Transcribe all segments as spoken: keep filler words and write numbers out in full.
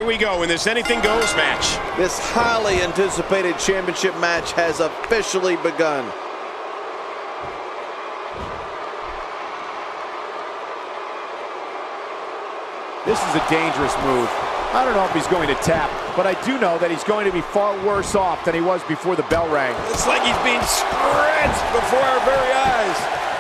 Here we go in this anything goes match. This highly anticipated championship match has officially begun. This is a dangerous move. I don't know if he's going to tap, but I do know that he's going to be far worse off than he was before the bell rang. It's like he's being stretched before our very eyes.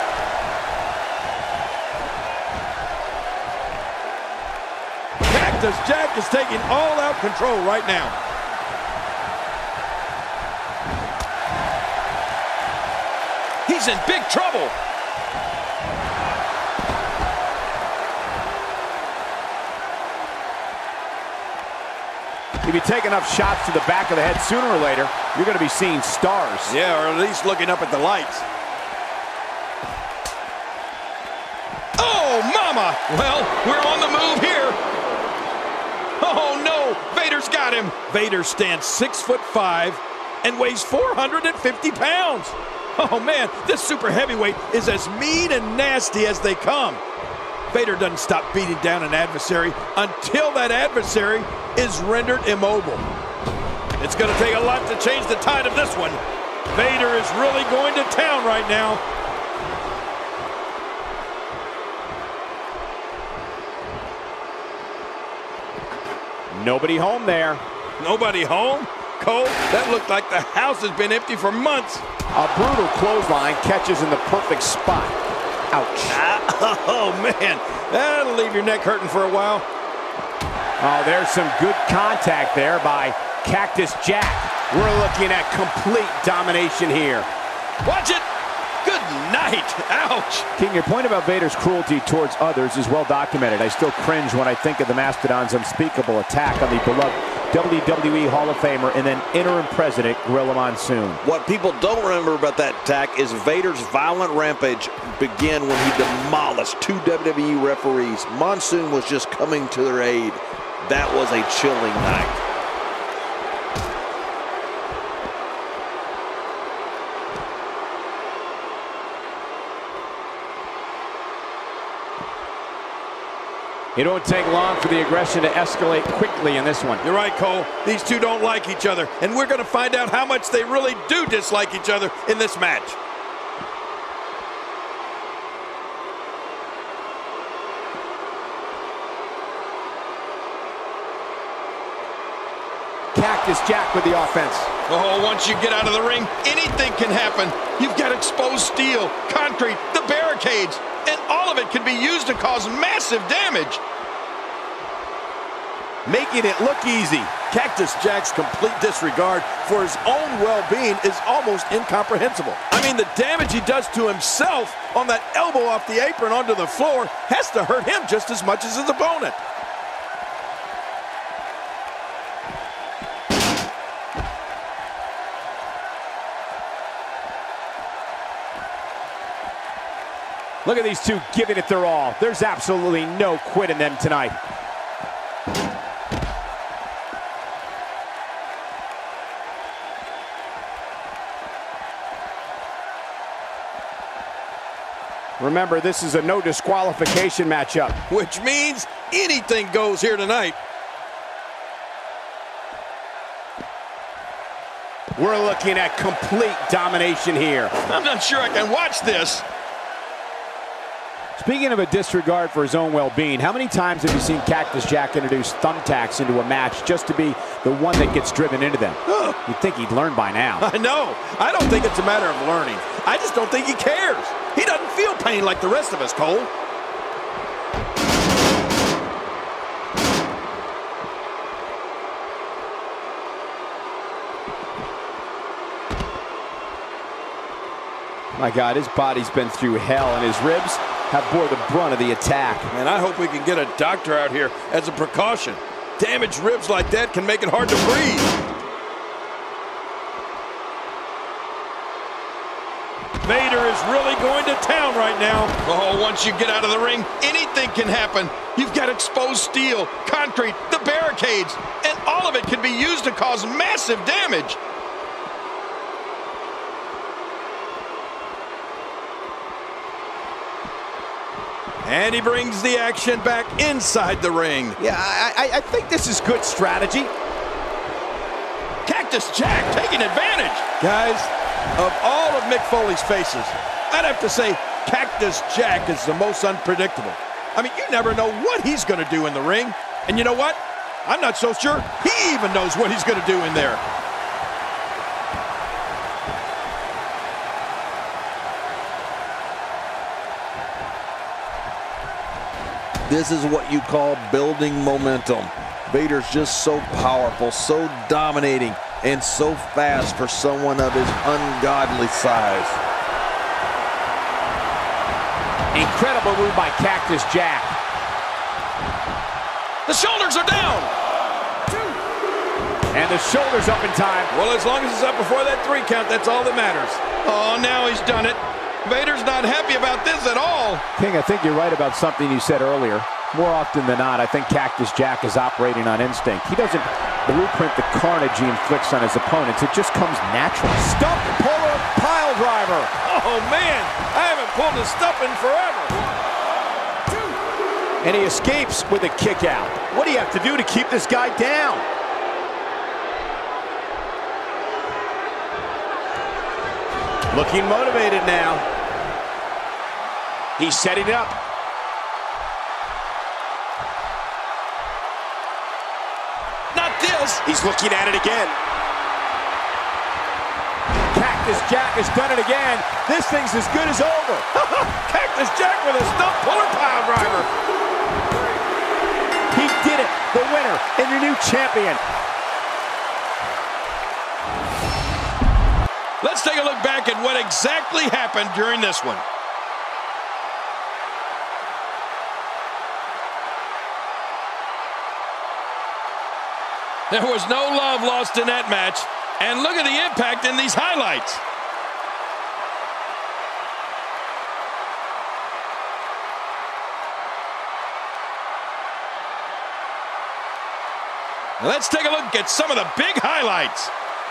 Cactus Jack is taking all-out control right now. He's in big trouble. If you take enough shots to the back of the head, sooner or later, you're going to be seeing stars. Yeah, or at least looking up at the lights. Oh, mama! Well, we're on the move here. Oh, no! Vader's got him. Vader stands six foot five and weighs four hundred fifty pounds. Oh, man, this super heavyweight is as mean and nasty as they come. Vader doesn't stop beating down an adversary until that adversary is rendered immobile. It's going to take a lot to change the tide of this one. Vader is really going to town right now. Nobody home there. Nobody home? Cole, that looked like the house has been empty for months. A brutal clothesline catches in the perfect spot. Ouch. Ah, oh, man. That'll leave your neck hurting for a while. Oh, there's some good contact there by Cactus Jack. We're looking at complete domination here. Watch it. Good night. Ouch. King, your point about Vader's cruelty towards others is well documented. I still cringe when I think of the Mastodon's unspeakable attack on the beloved W W E Hall of Famer and then interim president Gorilla Monsoon. What people don't remember about that attack is Vader's violent rampage began when he demolished two W W E referees. Monsoon was just coming to their aid. That was a chilling night. It won't take long for the aggression to escalate quickly in this one. You're right, Cole. These two don't like each other, and we're going to find out how much they really do dislike each other in this match. Cactus Jack with the offense. Oh, once you get out of the ring, anything can happen. You've got exposed steel, concrete, the barricades, and all of it can be used to cause massive damage. Making it look easy. Cactus Jack's complete disregard for his own well-being is almost incomprehensible. I mean, the damage he does to himself on that elbow off the apron onto the floor has to hurt him just as much as his opponent. Look at these two giving it their all. There's absolutely no quit in them tonight. Remember, this is a no disqualification matchup. Which means anything goes here tonight. We're looking at complete domination here. I'm not sure I can watch this. Speaking of a disregard for his own well-being, how many times have you seen Cactus Jack introduce thumbtacks into a match just to be the one that gets driven into them? You'd think he'd learn by now. I know. I don't think it's a matter of learning. I just don't think he cares. He doesn't feel pain like the rest of us, Cole. My God, his body's been through hell, and his ribs have bore the brunt of the attack. And I hope we can get a doctor out here as a precaution. Damaged ribs like that can make it hard to breathe. Vader is really going to town right now. Oh, once you get out of the ring, anything can happen. You've got exposed steel, concrete, the barricades, and all of it can be used to cause massive damage. And he brings the action back inside the ring. Yeah, I, I, I think this is good strategy. Cactus Jack taking advantage. Guys, of all of Mick Foley's faces, I'd have to say Cactus Jack is the most unpredictable. I mean, you never know what he's going to do in the ring. And you know what? I'm not so sure he even knows what he's going to do in there. This is what you call building momentum. Vader's just so powerful, so dominating, and so fast for someone of his ungodly size. Incredible move by Cactus Jack. The shoulders are down. And the shoulders up in time. Well, as long as it's up before that three count, that's all that matters. Oh, now he's done it. Vader's not happy about this at all. King, I think you're right about something you said earlier. More often than not, I think Cactus Jack is operating on instinct. He doesn't blueprint the carnage he inflicts on his opponents. It just comes natural. Stump puller pile driver. Oh, man, I haven't pulled a stump in forever. And he escapes with a kick out. What do you have to do to keep this guy down? Looking motivated now. He's setting it up. Not this. He's looking at it again. Cactus Jack has done it again. This thing's as good as over. Cactus Jack with a stump puller pile driver. He did it. The winner and your new champion. Let's take a look back at what exactly happened during this one. There was no love lost in that match. And look at the impact in these highlights. Let's take a look at some of the big highlights.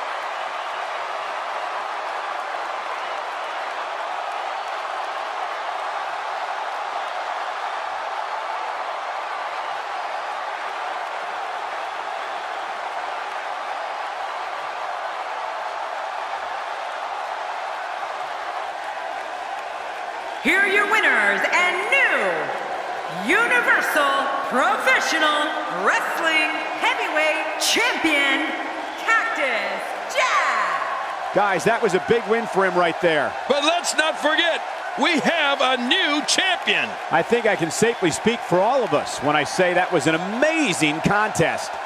Here are your winners and new Universal Professional Wrestling Heavyweight Champion, Cactus Jack. Guys, that was a big win for him right there. But let's not forget, we have a new champion. I think I can safely speak for all of us when I say that was an amazing contest.